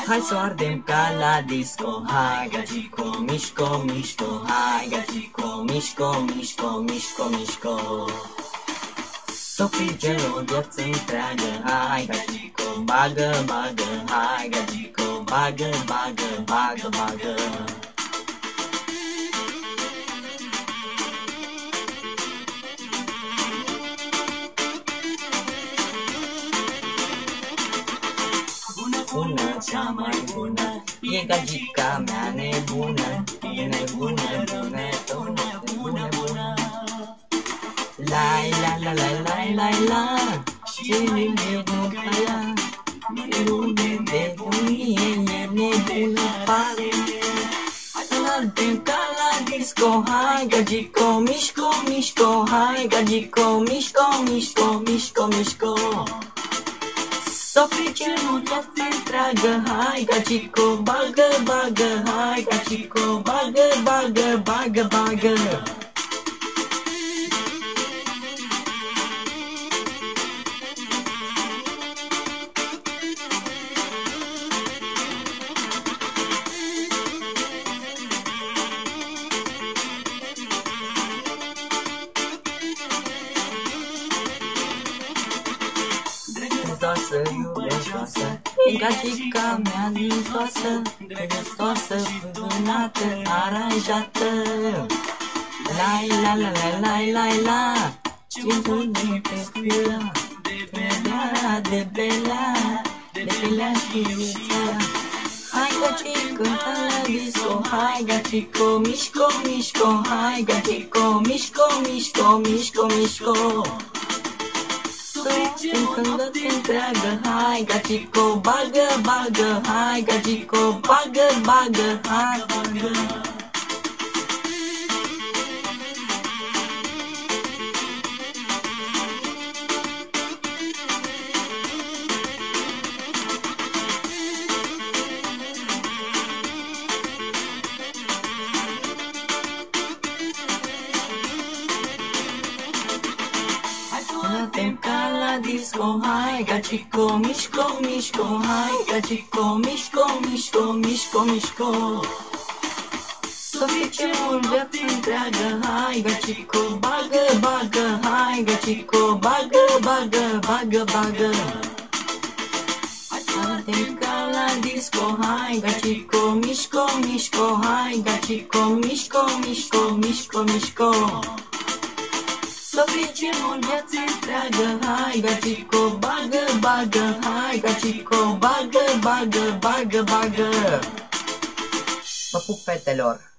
Hai să o ardem ca la disco. Hai gagico, mișco, mișco. Hai gagico, mișco, mișco, mișco, mișco. Să frigem o viață întreagă. Hai gagico, bagă, bagă. Hai gagico, bagă, bagă, bagă, bagă. Bună, cea mai bună, e gagica mea nebună, e nebună, bună, bună, bună, bună. Lai, la, la, la, la, la, la, ce nebună ea, nebună de bunie, e nebună, pare. Hai să ardem ca la disco, hai gagico, mișco, mișco, hai gagico, mișco, mișco, mișco, mișco. Să frigem o viață întreagă, hai gagico, bagă, bagă, hai gagico, bagă, bagă, bagă, bagă. Drăgăstoasă, iubeșoasă, e gagica mea ninsoasă, drăgăstoasă, vânată, aranjată. Lai, la, la, la, la, la, la, ce bun e pe cura, de belea, de belea, de belea și viața. Hai gagico, la disco, hai gagico, mișco, mișco, hai gagico, mișco, mișco, mișco, mișco. Frigem când te întreagă, hai gagico, bagă, bagă, hai gagico, bagă, bagă, hai bagă. Ardem ca la disco, hai gagico, mișco, mișco, hai gagico, mișco, mișco, mișco, mișco. Să frigem o viață întreagă, hai gagico, bagă, bagă, hai gagico, bagă, bagă, bagă, bagă. Ardem ca la disco, hai gagico, mișco, mișco, hai gagico, mișco, mișco, mișco, mișco. Să frigem o viață întreagă, hai gagico, bagă, bagă, hai gagico, bagă, bagă, bagă, bagă. Vă pup, fetelor!